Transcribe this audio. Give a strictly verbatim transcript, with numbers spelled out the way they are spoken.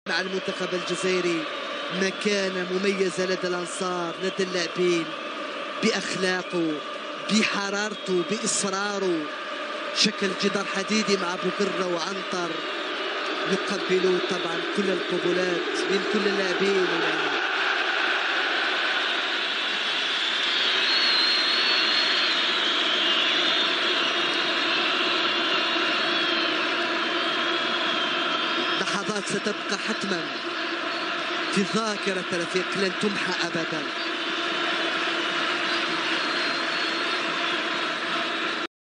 مع المنتخب الجزائري مكانة مميزة لدى الأنصار، لدى اللاعبين، بأخلاقه، بحرارته، بإصراره، شكل جدار حديدي مع بوكرة وعنتر. يقبلوا طبعا كل القبولات من كل اللاعبين. لحظات ستبقى حتما في ذاكرة رفيق، لن تمحى أبدا.